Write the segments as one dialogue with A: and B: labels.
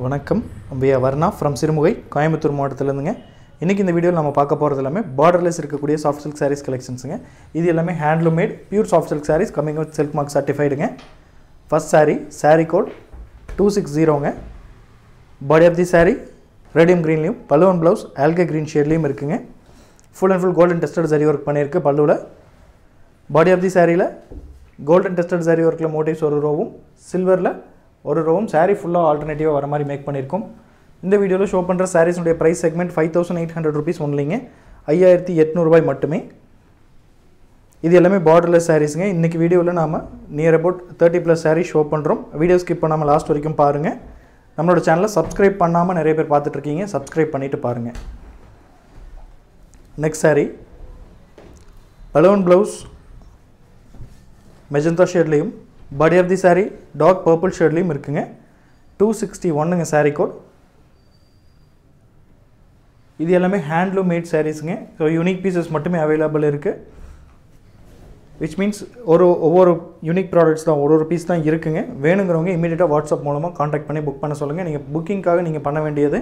A: வணக்கம் ஐயா வர்ணா ஃப்ரம் சிறுமுகை கோயம்புத்தூர் மாவட்டத்திலேருந்துங்க. இன்றைக்கி இந்த வீடியோவில் நம்ம பார்க்க போகிறது எல்லாமே பார்டர்லெஸ் இருக்கக்கூடிய சாஃப்ட் சில்க் சாரீஸ் கலெக்ஷன்ஸுங்க. இது எல்லாமே handloom made pure soft silk sarees coming with silk mark சர்டிஃபைடுங்க. ஃபர்ஸ்ட் சாரீ கோட் 260ங்க. Body of the saree radium க்ரீன்லேயும் பல்லு அண்ட் ப்ளவுஸ் ஆல்கே க்ரீன் ஷேட்லேயும் இருக்குங்க. Full and full golden tested zari work பண்ணியிருக்கு பல்லுவில். பாடி ஆஃப் தி சாரியில் கோல்டன் டெஸ்டட் சரி ஒர்க்கில் மோட்டிவ்ஸ் ஒரு ரோவும் சில்வரில் ஒரு ரோவும் சாரீ ஃபுல்லாக ஆல்டர்னேட்டிவாக வர மாதிரி மேக் பண்ணியிருக்கோம். இந்த வீடியோவில் ஷோ பண்ணுற சாரீஸுடைய ப்ரைஸ் செக்மெண்ட் 5800 rupees ஒன்லிங்க, 5800 மட்டுமே. இது எல்லாமே பார்டர்லெஸ் சாரீஸுங்க. இன்றைக்கி வீடியோவில் நாம் நியர் அபவுட் 30+ சாரீஸ் ஷோ பண்ணுறோம். வீடியோ ஸ்கிப் பண்ணாமல் லாஸ்ட் வரைக்கும் பாருங்கள். நம்மளோட சேனலை சப்ஸ்கிரைப் பண்ணாமல் நிறைய பேர் பார்த்துட்ருக்கீங்க, சப்ஸ்கிரைப் பண்ணிவிட்டு பாருங்கள். Next saree balloon blouse magenta ஷேட்லேயும் body of the saree dark purple ஷேட்லேயும் இருக்குங்க. 261ங்க சாரீ கோட். இது எல்லாமே ஹேண்ட்லூம் மேட் சாரீஸுங்க. ஸோ யூனிக் பீசஸ் மட்டுமே அவைலபிள் இருக்குது. விச் மீன்ஸ் ஒவ்வொரு யூனிக் ப்ராடக்ட்ஸ் தான், ஒரு பீஸ் தான் இருக்குங்க. வேணுங்கிறவங்க இமீடியட்டாக வாட்ஸ்அப் மூலமாக காண்டாக்ட் பண்ணி புக் பண்ண சொல்லுங்கள். நீங்கள் புக்கிங்காக நீங்கள் பண்ண வேண்டியது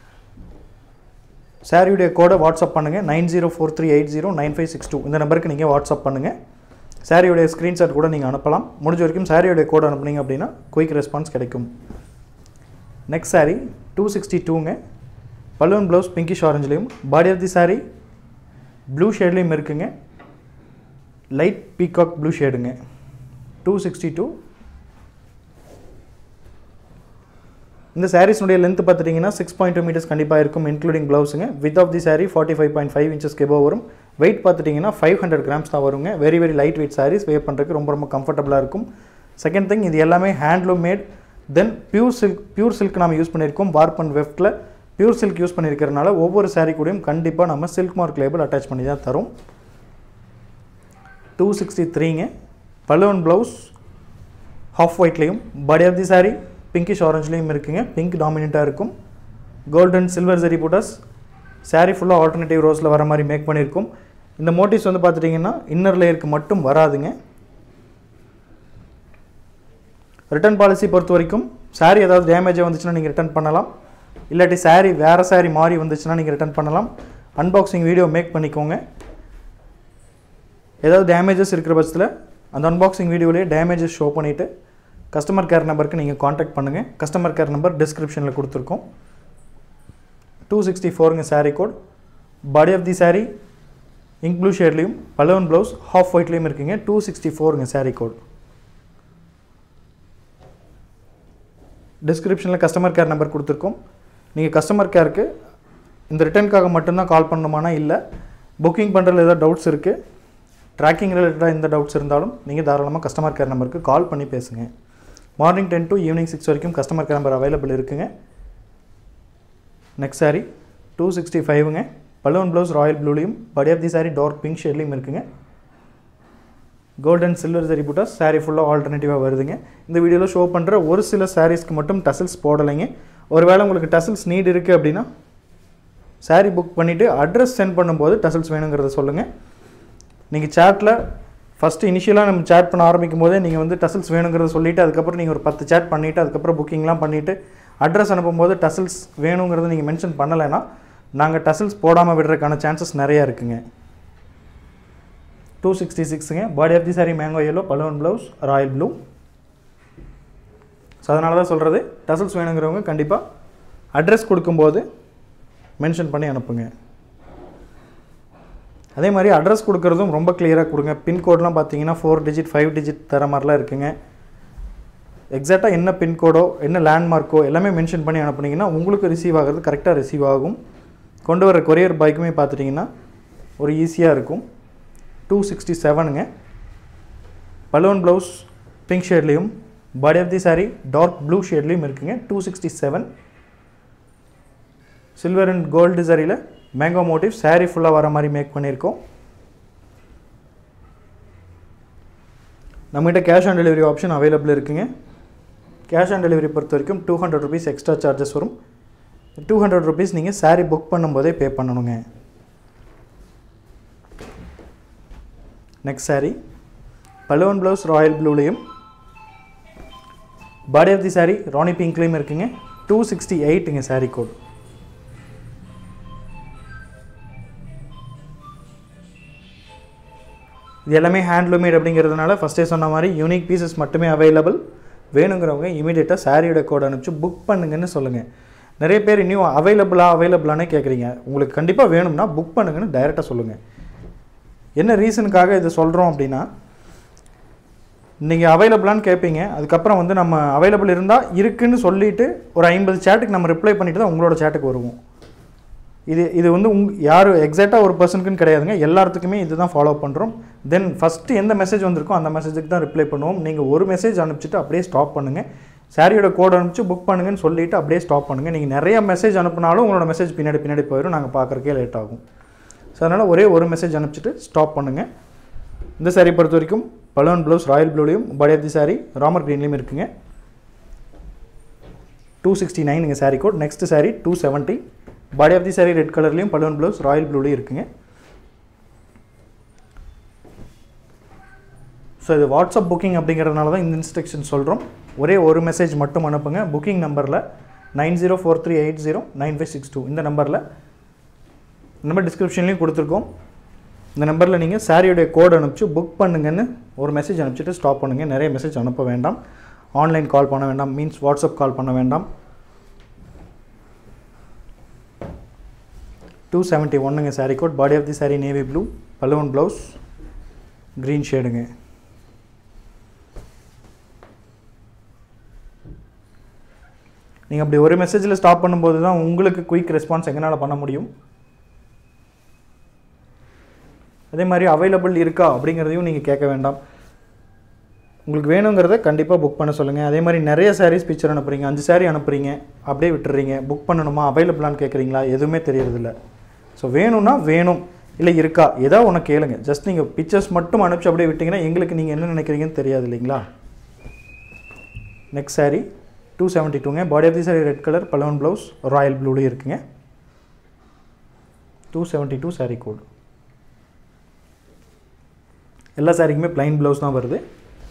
A: சாரியுடைய கோடை வாட்ஸ்அப் பண்ணுங்கள். 9043809562 இந்த நம்பருக்கு நீங்கள் வாட்ஸ்அப் பண்ணுங்கள். சாரியோடைய ஸ்க்ரீன்ஷாட் கூட நீங்கள் அனுப்பலாம். முடிஞ்ச வரைக்கும் சாரியோடைய கோட் அனுப்புனீங்க அப்படின்னா குயிக் ரெஸ்பான்ஸ் கிடைக்கும். நெக்ஸ்ட் சாரீ 262ங்க. பலூன் ப்ளவுஸ் பிங்கிஷ் ஆரஞ்சுலேயும் body of the saree blue ஷேட்லேயும் இருக்குங்க. லைட் பீகாக் ப்ளூ ஷேடுங்க. 262. இந்த சாரீஸ்னுடைய லென்த் பார்த்துட்டிங்கன்னா 6.2 meters கண்டிப்பாக இருக்கும், இன்க்ளூடிங் ப்ளவுஸுங்க. Width of the saree 45.5 inches above வரும். வெயிட் பார்த்துட்டிங்கன்னா 500 grams தான் வருங்க. Very light weight sarees wear பண்ணுறதுக்கு ரொம்ப கம்ஃபர்டபுளாக இருக்கும். செகண்ட் திங், இது எல்லாமே handloom made. Then pure silk நம்ம யூஸ் பண்ணியிருக்கோம். வார்ப் அண்ட் வெஃப்டில் பியூர் சில்க் யூஸ் பண்ணியிருக்கிறதுனால ஒவ்வொரு சாரீ கூடயும் கண்டிப்பாக நம்ம சில்க் மார்க் லேபிள் அட்டாச் பண்ணி தான் தரும். 263ங்க. பலூன் ப்ளவுஸ் ஹாஃப் ஒயிட்லேயும் body of the saree pinkish ஆரஞ்சுலேயும் இருக்குங்க. பிங்க் டாமினண்ட்டாக இருக்கும். கோல்டன் சில்வர் ஜரி புட்டாஸ் சாரீ ஃபுல்லாக ஆல்டர்னேட்டிவ் ரோஸில் வர மாதிரி மேக் பண்ணியிருக்கும். இந்த மோட்டிவ்ஸ் வந்து பார்த்துட்டிங்கன்னா இன்னர் லேயருக்கு மட்டும் வராதுங்க. ரிட்டர்ன் பாலிசி பொறுத்த வரைக்கும் சாரீ ஏதாவது டேமேஜாக வந்துச்சுன்னா நீங்கள் ரிட்டர்ன் பண்ணலாம். இல்லாட்டி சாரீ வேறு சாரீ மாறி வந்துச்சுன்னா நீங்கள் ரிட்டர்ன் பண்ணலாம். அன்பாக்சிங் வீடியோ மேக் பண்ணிக்கோங்க. ஏதாவது டேமேஜஸ் இருக்கிற பட்சத்தில் அந்த அன்பாக்சிங் வீடியோலேயே டேமேஜஸ் ஷோ பண்ணிவிட்டு கஸ்டமர் கேர் நம்பருக்கு நீங்கள் காண்டாக்ட் பண்ணுங்கள். கஸ்டமர் கேர் நம்பர் டிஸ்கிரிப்ஷனில் கொடுத்துருக்கோம். 264ங்க saree code. Body of the saree ink blue ஷேட்லேயும் பலூன் ப்ளவுஸ் ஹாஃப் ஒயிட்லேயும் இருக்குங்க. 264ங்க சாரீ கோட். டிஸ்கிரிப்ஷனில் கஸ்டமர் கேர் நம்பர் கொடுத்துருக்கோம். நீங்கள் கஸ்டமர் கேருக்கு இந்த ரிட்டர்னுக்காக மட்டும்தான் கால் பண்ணணுமானா இல்லை, புக்கிங் பண்ணுறதுல ஏதாவது டவுட்ஸ் இருக்குது, ட்ராக்கிங் ரிலேட்டடாக எந்த டவுட்ஸ் இருந்தாலும் நீங்கள் தாராளமாக கஸ்டமர் கேர் நம்பருக்கு கால் பண்ணி பேசுங்க. மார்னிங் 10 to ஈவினிங் 6 வரைக்கும் கஸ்டமர் கேர் நம்பர் அவைலபிள் இருக்குங்க. நெக்ஸ்ட் சாரீ 265ங்க. பலூன் ப்ளவுஸ் ராயல் ப்ளூலையும் body of the saree dark pink ஷேட்லேயும் இருக்குங்க. கோல்டன் சில்வர் ஜரி புட்டாஸ் சாரீ ஃபுல்லாக ஆல்டர்னேட்டிவாக வருதுங்க. இந்த வீடியோவில் ஷோ பண்ணுற ஒரு சில சாரீஸ்க்கு மட்டும் டசல்ஸ் போடலைங்க. ஒருவேளை உங்களுக்கு டசல்ஸ் நீட் இருக்குது அப்படின்னா சாரீ புக் பண்ணிவிட்டு அட்ரஸ் சென்ட் பண்ணும்போது டசல்ஸ் வேணுங்கிறத சொல்லுங்கள். நீங்கள் சேட்டில் ஃபஸ்ட்டு இனிஷியலாக நம்ம சேட் பண்ண ஆரம்பிக்கும் போதே நீங்கள் வந்து டசல்ஸ் வேணுங்கிறத சொல்லிவிட்டு அதுக்கப்புறம் நீங்கள் ஒரு 10 சேட் பண்ணிவிட்டு அதுக்கப்புறம் புக்கிங்லாம் பண்ணிவிட்டு அட்ரஸ் அனுப்பும்போது டசல்ஸ் வேணுங்கிறத நீங்கள் மென்ஷன் பண்ணலைன்னா நாங்கள் டசல்ஸ் போடாமல் விடுறதுக்கான சான்சஸ் நிறையா இருக்குங்க. 266ங்க. Body of the saree mango yellow balloon blouse royal blue. So அதனால தான் சொல்கிறது, டசல்ஸ் வேணுங்கிறவங்க கண்டிப்பாக அட்ரஸ் கொடுக்கும்போது மென்ஷன் பண்ணி அனுப்புங்க. அதே மாதிரி அட்ரஸ் கொடுக்குறதும் ரொம்ப கிளியராக கொடுங்க. பின்கோடெலாம் பார்த்தீங்கன்னா 4 digit 5 digit தர மாதிரிலாம் இருக்குங்க. எக்ஸாக்டாக என்ன பின்கோடோ என்ன லேண்ட்மார்க்கோ எல்லாமே மென்ஷன் பண்ணி அனுப்புனீங்கன்னா உங்களுக்கு ரிசீவ் ஆகிறது கரெக்டாக ரிசீவ் ஆகும். கொண்டு வர கொரியர் பாய்க்குமே பார்த்துட்டிங்கன்னா ஒரு ஈஸியாக இருக்கும். 267ங்க. பலூன் ப்ளவுஸ் பிங்க் ஷேட்லேயும் body of the saree dark blue ஷேட்லேயும் இருக்குங்க. 267. சில்வர் அண்ட் கோல்டு சாரியில் மேங்கோ மோட்டிவ் சாரீ ஃபுல்லாக வர மாதிரி மேக் பண்ணியிருக்கோம். நம்மகிட்ட cash on delivery option available இருக்குங்க. கேஷ் ஆன் டெலிவரி பொறுத்த வரைக்கும் 200 rupees எக்ஸ்ட்ரா சார்ஜஸ் வரும். 200 rupees நீங்கள் சாரீ புக் பண்ணும்போதே பே பண்ணணுங்க. Next saree balloon blouse royal ப்ளூலையும் body of the saree rani பிங்க்லேயும் இருக்குங்க. 268ங்க saree கோட். இது எல்லாமே ஹேண்ட்லூமேட் அப்படிங்கிறதுனால ஃபஸ்ட்டே சொன்ன மாதிரி யூனிக் பீசஸ் மட்டுமே அவைலபிள். வேணுங்கிறவங்க இமீடியட்டாக சாரியோட கோட் அனுப்பிச்சு புக் பண்ணுங்கன்னு சொல்லுங்கள். நிறைய பேர் இன்னும் அவைலபிளானே கேட்குறீங்க. உங்களுக்கு கண்டிப்பாக வேணும்னா புக் பண்ணுங்கன்னு டைரெக்டாக சொல்லுங்கள். என்ன ரீசனுக்காக இதை சொல்கிறோம் அப்படின்னா, நீங்கள் அவைலபிளான்னு கேட்பீங்க, அதுக்கப்புறம் வந்து நம்ம அவைலபிள் இருந்தால் இருக்குன்னு சொல்லிவிட்டு ஒரு 50 சேட்டுக்கு நம்ம ரிப்ளை பண்ணிவிட்டு தான் உங்களோட சேட்டுக்கு வருவோம். இது வந்து யார் எக்ஸாக்டாக ஒரு பர்சனுக்குன்னு கிடையாதுங்க, எல்லாத்துக்குமே இது தான் ஃபாலோ பண்ணுறோம். தென் ஃபஸ்ட்டு எந்த மெசேஜ் வந்திருக்கோ அந்த மெசேஜுக்கு தான் ரிப்ளை பண்ணுவோம். நீங்கள் ஒரு மெசேஜ் அனுப்பிச்சிட்டு அப்படியே ஸ்டாப் பண்ணுங்கள். சாரியோட கோட் அனுப்பிச்சு புக் பண்ணுங்கன்னு சொல்லிவிட்டு அப்படியே ஸ்டாப் பண்ணுங்கள். நீங்கள் நிறைய மெசேஜ் அனுப்புனாலும் உங்களோட மெசேஜ் பின்னாடி போயிடும், நாங்கள் பார்க்குறக்கே லேட் ஆகும். ஸோ அதனால் ஒரே ஒரு மெசேஜ் அனுப்பிச்சிட்டு ஸ்டாப் பண்ணுங்கள். இந்த சாரீ பொறுத்த வரைக்கும் பலூன் ப்ளவுஸ் ராயல் ப்ளூலையும் body of the saree Ramar க்ரீன்லேயும் இருக்குங்க. 269ங்க saree code. Next saree 270. Body of the saree red கலர்லேயும் பலூன் ப்ளவுஸ் ராயல் ப்ளூலையும் இருக்குங்க. ஸோ இது வாட்ஸ்அப் புக்கிங் அப்படிங்கிறதுனால தான் இந்த இன்ஸ்ட்ரக்ஷன் சொல்கிறோம். ஒரே ஒரு மெசேஜ் மட்டும் அனுப்புங்க. புக்கிங் நம்பரில் 9043809562 இந்த நம்பரில் டிஸ்கிரிப்ஷன்லேயும் கொடுத்துருக்கோம். இந்த நம்பரில் நீங்கள் சாரியோடைய கோட் அனுப்பிச்சு புக் பண்ணுங்கன்னு ஒரு மெசேஜ் அனுப்பிச்சிட்டு ஸ்டாப் பண்ணுங்கள். நிறைய மெசேஜ் அனுப்ப வேண்டாம். ஆன்லைன் கால் பண்ண வேண்டாம், மீன்ஸ் வாட்ஸ்அப் கால் பண்ண வேண்டாம். 271ங்க saree code. Body of the saree navy blue, balloon blouse green ஷேடுங்க. நீங்கள் அப்படி ஒரு மெசேஜில் ஸ்டாப் பண்ணும்போது தான் உங்களுக்கு குயிக் ரெஸ்பான்ஸ் எங்களால் பண்ண முடியும். அதே மாதிரி அவைலபிள் இருக்கா அப்படிங்கிறதையும் நீங்கள் கேட்க வேண்டாம். உங்களுக்கு வேணுங்கிறத கண்டிப்பாக புக் பண்ண சொல்லுங்கள். அதே மாதிரி நிறைய சாரீஸ் பிக்சர் அனுப்புகிறீங்க, 5 சாரீ அனுப்புகிறீங்க, அப்படியே விட்டுறீங்க. புக் பண்ணணுமா அவைலபிளான்னு கேட்குறீங்களா, எதுவுமே தெரியறதில்ல. ஸோ வேணும்னா வேணும், இல்லை இருக்கா ஏதோ ஒன்று கேளுங்க. ஜஸ்ட் நீங்கள் பிக்சர்ஸ் மட்டும் அனுப்பிச்சு அப்படியே விட்டிங்கன்னா எங்களுக்கு நீங்கள் என்ன நினைக்கிறீங்கன்னு தெரியாது இல்லைங்களா. நெக்ஸ்ட் சாரீ 272ங்க. Body of the saree red colour, balloon blouse royal ப்ளூலேயும் இருக்குங்க. 272 சாரீ கோட். எல்லா சாரிக்குமே ப்ளைன் ப்ளவுஸ் தான் வருது.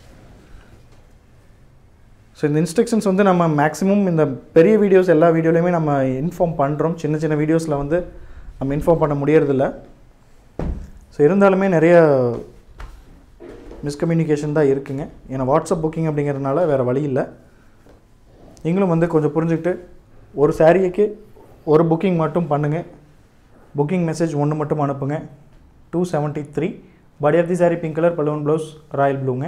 A: ஸோ இந்த இன்ஸ்ட்ரக்ஷன்ஸ் வந்து நம்ம மேக்ஸிமம் இந்த பெரிய வீடியோஸ் எல்லா வீடியோலையுமே நம்ம இன்ஃபார்ம் பண்ணுறோம். சின்ன சின்ன வீடியோஸில் வந்து நம்ம இன்ஃபார்ம் பண்ண முடியறதில்ல. ஸோ இருந்தாலுமே நிறைய மிஸ்கம்யூனிகேஷன் தான் இருக்குங்க. ஏன்னா வாட்ஸ்அப் புக்கிங் அப்படிங்கிறதுனால வேறு வழி இல்லை. நீங்களும் வந்து கொஞ்சம் புரிஞ்சுக்கிட்டு ஒரு சாரிக்கு ஒரு புக்கிங் மட்டும் பண்ணுங்கள். புக்கிங் மெசேஜ் ஒன்று மட்டும் அனுப்புங்க. 273. Body of the saree pink colour, balloon blouse royal ப்ளூங்க.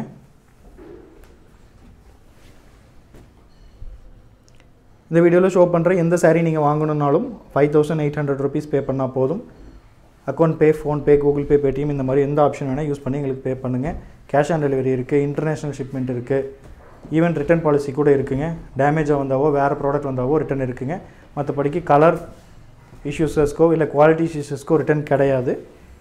A: இந்த வீடியோவில் ஷோ பண்ணுற எந்த சாரீ நீங்கள் வாங்கணுன்னாலும் 5800 ருபீஸ் பே பண்ணால் போதும். Account pay, PhonePe, Google Pay, Paytm இந்த மாதிரி எந்த ஆப்ஷன் வேணால் யூஸ் பண்ணி எங்களுக்கு பே பண்ணுங்கள். கேஷ் ஆன் டெலிவரி இருக்குது, இன்டர்நேஷ்னல் ஷிப்மெண்ட் இருக்குது, ஈவன் ரிட்டர்ன் பாலிசி கூட இருக்குங்க. டேமேஜாக வந்தாவோ வேறு ப்ராடக்ட் வந்தாவோ ரிட்டன் இருக்குங்க. மற்றபடிக்கு கலர் இஷ்யூஸஸ்க்கோ இல்லை குவாலிட்டி இஷ்யூஸஸ்க்கோ ரிட்டன் கிடையாது.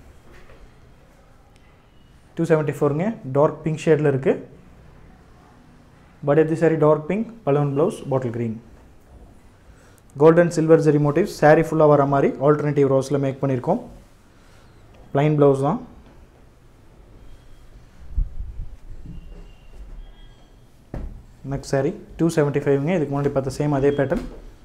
A: 274ங்க. டார்க் பிங்க் ஷேடில் இருக்குது. Body of the saree dark pink, balloon blouse bottle green. Golden silver zari motifs saree ஃபுல்லாக வர மாதிரி ஆல்டர்னேட்டிவ் ரோஸில் மேக் பண்ணியிருக்கோம். ப்ளைன் ப்ளவுஸ் தான். நெக்ஸ்ட் சாரீ 275ங்க. இதுக்கு முன்னாடி பார்த்த சேம் அதே பேட்டர்ன்.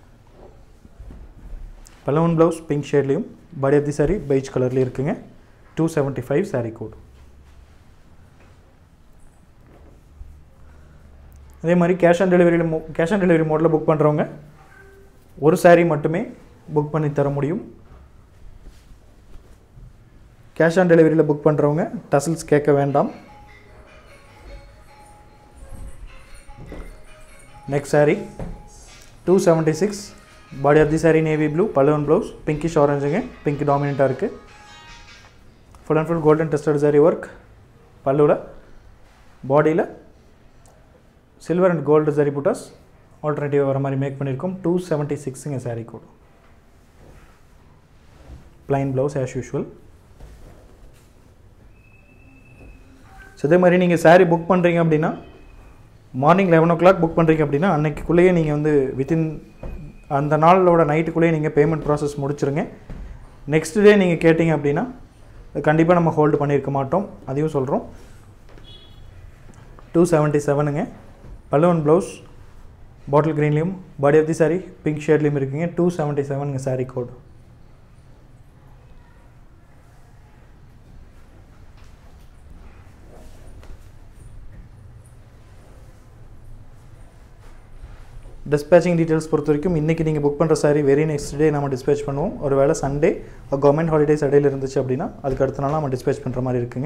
A: பலூன் ப்ளவுஸ் பிங்க் ஷேட்லேயும், body of the saree beige கலர்லேயும் இருக்குங்க. 275 சாரீ கோட். அதே மாதிரி கேஷ் ஆன் டெலிவரி மோடில் புக் பண்ணுறவங்க ஒரு சாரீ மட்டுமே புக் பண்ணி தர முடியும். கேஷ் ஆன் டெலிவரியில் புக் பண்ணுறவங்க டசல்ஸ் கேட்க வேண்டாம். Next saree 276. Body of the saree navy blue, balloon blouse pinkish ஆரஞ்சுங்க. பிங்க் டாமினண்ட்டாக இருக்குது. Full and full golden tested saree work. பல்லுவில் பாடியில் silver and gold sari buttas alternative வர மாதிரி மேக் பண்ணியிருக்கோம். 276ங்க saree code. Plain blouse as usual. So இதே மாதிரி நீங்கள் சாரீ புக் பண்ணுறீங்க அப்படின்னா மார்னிங் 11 o'clock புக் பண்ணுறீங்க அப்படின்னா அன்னைக்குள்ளேயே நீங்கள் வந்து வித்தின் அந்த நாளோட நைட்டுக்குள்ளேயே நீங்கள் பேமெண்ட் ப்ராசஸ் முடிச்சுருங்க. நெக்ஸ்ட் டே நீங்கள் கேட்டிங்க அப்படின்னா கண்டிப்பாக நம்ம ஹோல்டு பண்ணியிருக்க மாட்டோம், அதையும் சொல்கிறோம். 277ங்க. பலூன் ப்ளவுஸ் பாட்டில் க்ரீன்லேயும் body of the saree pink ஷேட்லேயும் இருக்குங்க. 277 சாரீ கோட். டிஸ்பேச்சிங் டீட்டெயில்ஸ் பொறுத்த வரைக்கும் இன்றைக்கி நீங்கள் புக் பண்ணுற சாரி வெரி நெக்ஸ்ட் டே நம்ம டிஸ்பேச் பண்ணுவோம். ஒரு வேளை சண்டே கவர்மெண்ட் ஹாலிடேஸ் இடையில இருந்துச்சு அப்படின்னா அதுக்கு அடுத்த நாள் நம்ம டிஸ்பேச் பண்ணுற மாதிரி இருக்குங்க.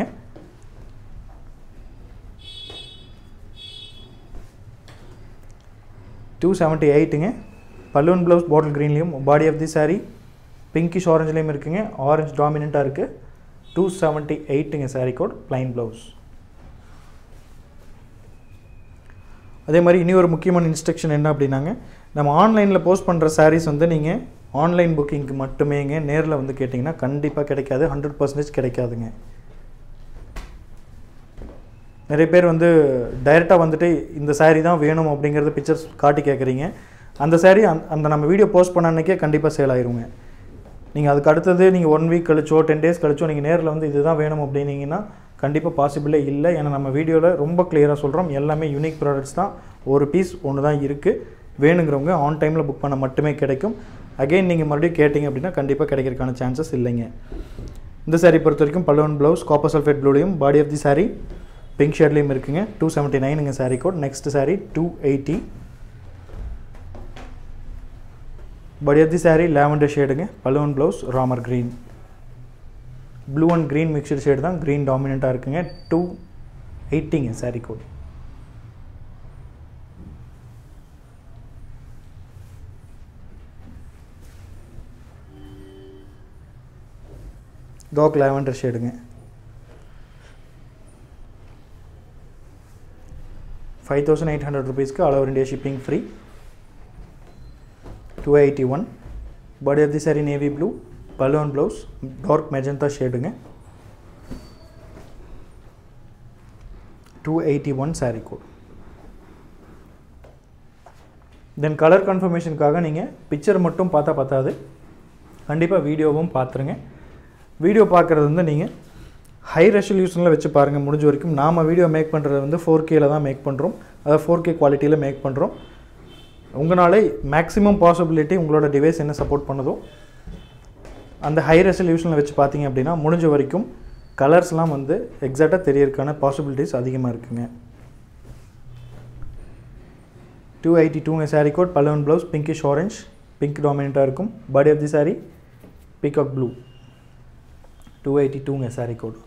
A: $278ங்க. பலூன் ப்ளவுஸ் பாட்டில் க்ரீன்லேயும் body of the saree pinkish ஆரஞ்சுலேயும் இருக்குங்க. ஆரஞ்சு டாமினண்ட்டாக இருக்குது. 278ங்க சாரீ கோட். Plain blouse. அதே மாதிரி இனி ஒரு முக்கியமான இன்ஸ்ட்ரக்ஷன் என்ன அப்படின்னாங்க, நம்ம ஆன்லைனில் போஸ்ட் பண்ணுற சாரீஸ் வந்து நீங்கள் ஆன்லைன் புக்கிங்க்கு மட்டுமேங்க. நேரில் வந்து கேட்டிங்கன்னா கண்டிப்பாக கிடைக்காது. 100% கிடைக்காதுங்க. நிறைய பேர் வந்து டைரெக்டாக வந்துட்டு இந்த சாரீ தான் வேணும் அப்படிங்கிறது பிக்சர்ஸ் காட்டி கேட்குறீங்க. அந்த சாரீ அந்த நம்ம வீடியோ போஸ்ட் பண்ண அன்றைக்கே கண்டிப்பாக சேல் ஆயிருங்க. நீங்கள் அதுக்கு அடுத்தது நீங்கள் 1 வீக் கழிச்சோ 10 டேஸ் கழிச்சோ நீங்கள் நேரில் வந்து இதுதான் வேணும் அப்படின்னீங்கன்னா கண்டிப்பாக பாசிபிளே இல்லை. ஏன்னா நம்ம வீடியோவில் ரொம்ப கிளியராக சொல்கிறோம், எல்லாமே யூனிக் ப்ராடக்ட்ஸ் தான். ஒரு பீஸ் ஒன்று தான் இருக்குது. வேணுங்கிறவங்க ஆன் டைமில் புக் பண்ண மட்டுமே கிடைக்கும். அகெயின் நீங்கள் மறுபடியும் கேட்டிங்க அப்படின்னா கண்டிப்பாக கிடைக்கிறதுக்கான சான்சஸ் இல்லைங்க. இந்த சாரீ பொறுத்த வரைக்கும் பலூன் ப்ளவுஸ் காப்பர் சல்ஃபேட் ப்ளூலையும் body of the saree pink ஷேட்லேயும் இருக்குங்க. 279ங்க saree code. Next saree 280. Body of the saree lavender ஷேடுங்க. Balloon blouse Ramar green. Blue and green mixture shade தான், க்ரீன் டாமினண்ட்டாக இருக்குங்க. 280ங்க சாரீ கோட். டார்க் லாவெண்டர் ஷேடுங்க. 5800 rupeesக்கு all over India shipping free. 281. Body of the saree navy blue balloon blouse dark magenta ஷேடுங்க. 281 saree code. தென் colour கன்ஃபர்மேஷனுக்காக நீங்கள் picture மட்டும் பார்த்தா பத்தாது, கண்டிப்பாக வீடியோவும் பார்த்துருங்க. வீடியோ பார்க்குறது வந்து நீங்கள் ஹை ரெசல்யூஷனில் வச்சு பாருங்கள். முடிஞ்ச வரைக்கும் நாம் வீடியோ மேக் பண்ணுறது வந்து 4Kயில் தான் மேக் பண்ணுறோம். அதாவது 4K குவாலிட்டியில் மேக் பண்ணுறோம். உங்களால் மேக்ஸிமம் பாசிபிலிட்டி உங்களோட டிவைஸ் என்ன சப்போர்ட் பண்ணுதோ அந்த ஹை ரெசல்யூஷனில் வச்சு பார்த்தீங்க அப்படின்னா முடிஞ்ச வரைக்கும் கலர்ஸ்லாம் வந்து எக்ஸாக்டாக தெரியறதுக்கான பாசிபிலிட்டிஸ் அதிகமாக இருக்குங்க. 282ங்க saree code. Balloon blouse pinkish orange, pink டாமினண்ட்டாக இருக்கும். Body of the saree peacock blue. 282ங்க சாரீ கோட்.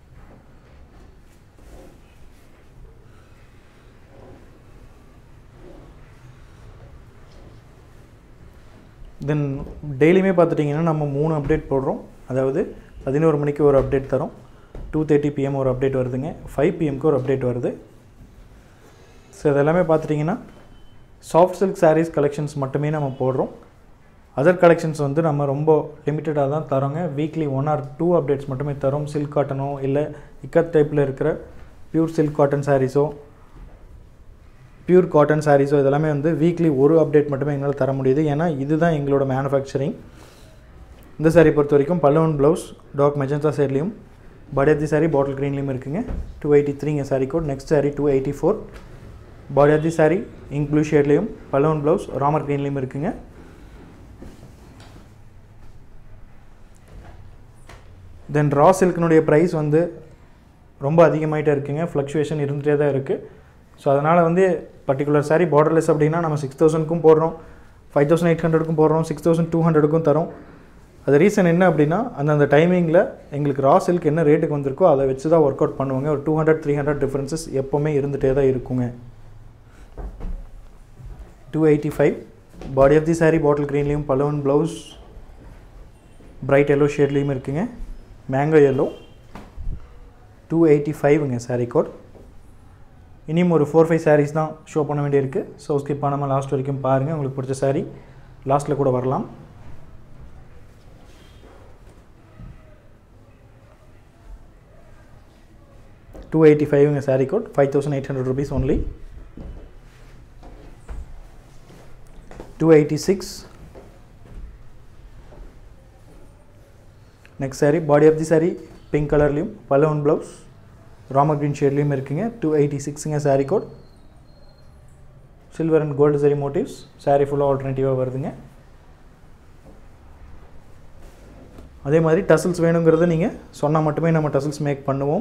A: தென் டெய்லியுமே பார்த்துட்டிங்கன்னா நம்ம 3 அப்டேட் போடுறோம். அதாவது 11 மணிக்கு ஒரு அப்டேட் தரோம், 2:30 PM ஒரு அப்டேட் வருதுங்க, 5 PMக்கு ஒரு அப்டேட் வருது. ஸோ இதெல்லாமே பார்த்துட்டிங்கன்னா சாஃப்ட் சில்க் சாரீஸ் கலெக்ஷன்ஸ் மட்டுமே நம்ம போடுறோம். அதர் கலெக்ஷன்ஸ் வந்து நம்ம ரொம்ப லிமிட்டடாக தான் தரோங்க. வீக்லி 1 or 2 அப்டேட்ஸ் மட்டுமே தரோம். சில்க் காட்டனோ இல்லை இக்கத் டைப்பில் இருக்கிற பியூர் சில்க் காட்டன் சாரீஸோ பியூர் காட்டன் சாரீஸோ இதெல்லாமே வந்து வீக்லி ஒரு அப்டேட் மட்டுமே எங்களால் தர முடியுது. ஏன்னா இதுதான் எங்களோட மேனுஃபேக்சரிங். இந்த சாரீ பொறுத்த வரைக்கும் பலூன் ப்ளவுஸ் டார்க் மெஜந்தா ஷேட்லேயும் body of the saree bottle க்ரீன்லேயும் இருக்குங்க. 283ங்க saree code. Next saree 284. Body of the saree ink blue ஷேட்லேயும் பலூன் ப்ளவுஸ் ராமர் க்ரீன்லேயும் இருக்குங்க. தென் ரா சில்கினுடைய ப்ரைஸ் வந்து ரொம்ப அதிகமாகிட்டே இருக்குங்க. ஃப்ளக்சுவேஷன் இருந்துகிட்டே தான் இருக்குது. ஸோ அதனால் வந்து பர்டிகுலர் சாரீ பார்டர்லெஸ் அப்படின்னா நம்ம 6000க்கும் போடுறோம், 5800க்கும் போடுறோம், 6200க்கும் தரோம். அது ரீசன் என்ன அப்படின்னா அந்த டைமிங்கில் எங்களுக்கு ரா சில்க் என்ன ரேட்டுக்கு வந்திருக்கோ அதை வச்சு தான் ஒர்க் அவுட் பண்ணுவாங்க. ஒரு 200-300 டிஃப்ரென்சஸ் எப்போவுமே இருந்துகிட்டே தான் இருக்குங்க. 285. Body of the saree bottle க்ரீன்லேயும் பலூன் ப்ளவுஸ் பிரைட் எல்லோ ஷேட்லேயும் இருக்குங்க. Mango yellow. 285ங்க சாரீ கோட். இனியும் ஒரு 4-5 சாரீஸ் தான் ஷோ பண்ண வேண்டியிருக்கு. ஸோ ஸ்கிப் பண்ணாமல் லாஸ்ட் வரைக்கும் பாருங்கள். உங்களுக்கு பிடிச்ச சாரீ லாஸ்ட்டில் கூட வரலாம். $285ங்க saree code. 5800 rupees only. 286. Next saree body of the saree pink கலர்லேயும் பலூன் ப்ளவுஸ் ராமர் க்ரீன் ஷேட்லேயும் இருக்குங்க. 286ங்க saree code. Silver and gold zari motifs. saree ஃபுல்லாக ஆல்டர்னேட்டிவாக வருதுங்க. அதே மாதிரி டசல்ஸ் வேணுங்கிறத நீங்கள் சொன்னால் மட்டுமே நம்ம டசல்ஸ் மேக் பண்ணுவோம்.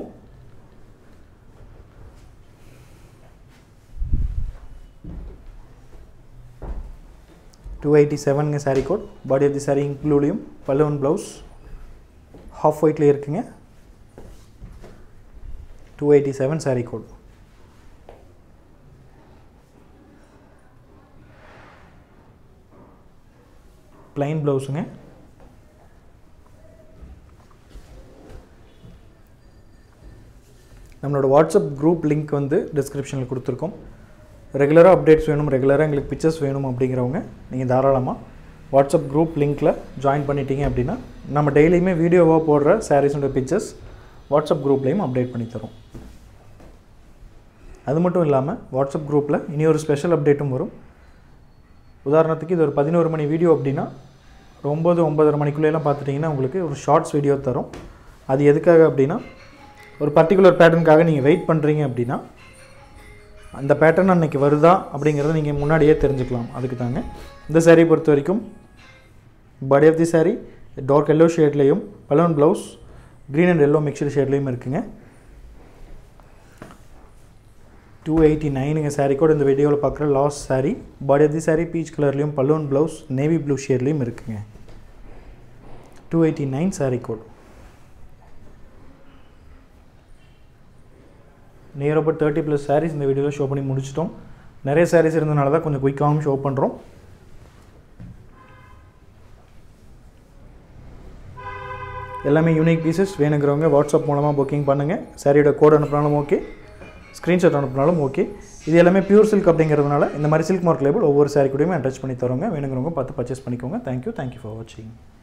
A: $287 saree code. Body of the saree இன்க்ளூடியும் பல்லு அண்ட் ப்ளவுஸ் half whiteல இருக்குங்க. 287 saree கோட். plain ப்ளவுஸுங்க. நம்மளோட வாட்ஸ்அப் குரூப் லிங்க் வந்து டிஸ்கிரிப்ஷனில் கொடுத்துருக்கோம். ரெகுலராக அப்டேட்ஸ் வேணும், ரெகுலராக எங்களுக்கு பிக்சர்ஸ் வேணும் அப்படிங்கிறவங்க நீங்கள் தாராளமாக வாட்ஸ்அப் குரூப் லிங்க்கில் ஜாயின் பண்ணிட்டீங்க அப்படின்னா நம்ம டெய்லியுமே வீடியோவாக போடுற சாரீஸோட பிக்சர்ஸ் வாட்ஸ்அப் குரூப்லேயும் அப்டேட் பண்ணி தரோம். அது மட்டும் இல்லாமல் வாட்ஸ்அப் குரூப்பில் இனி ஒரு ஸ்பெஷல் அப்டேட்டும் வரும். உதாரணத்துக்கு இது ஒரு 11 மணி வீடியோ அப்படின்னா 9-9:30 மணிக்குள்ளேலாம் பார்த்துட்டிங்கன்னா உங்களுக்கு ஒரு ஷார்ட்ஸ் வீடியோ தரும். அது எதுக்காக அப்படின்னா ஒரு பர்டிகுலர் பேட்டர்னுக்காக நீங்கள் வெயிட் பண்ணுறீங்க அப்படின்னா அந்த பேட்டர்ன் அன்றைக்கி வருதா அப்படிங்கிறத நீங்கள் முன்னாடியே தெரிஞ்சுக்கலாம். அதுக்கு தாங்க. இந்த saree பொறுத்த வரைக்கும் body of the saree dark yellow ஷேட்லேயும் balloon blouse green and yellow mixture ஷேட்லேயும் இருக்குங்க. 289 saree கோட். இந்த வீடியோவில் பார்க்குற last saree. Body of the saree peach கலர்லேயும் பலூன் ப்ளவுஸ் நேவி ப்ளூ ஷேட்லேயும் இருக்குங்க. 289 saree code. Near about 30+ sarees இந்த வீடியோவில் ஷோ பண்ணி முடிச்சிட்டோம். நிறைய sarees இருந்தனால தான் கொஞ்சம் குயிக்காகவும் ஷோ பண்ணுறோம். எல்லாமே யூனிக் பீசஸ். வேணுங்கிறவங்க வாட்ஸ்அப் மூலமாக புக்கிங் பண்ணுங்கள். சாரியோட கோட் அனுப்பினாலும் ஓகே, ஸ்க்ரீன்ஷாட் அனுப்பினாலும் ஓகே. இது எல்லாமே பியூர் சில்க் அப்படிங்கிறதுனால இந்த மாதிரி சில்க் மார்க் லேபிள் ஒவ்வொரு சாரீ கூடயுமே அட்டாச் பண்ணி தரோங்க. வேணுங்கிறவங்க பார்த்து பர்ச்சேஸ் பண்ணிக்கோங்க. தேங்க்யூ ஃபார் வாட்சிங்.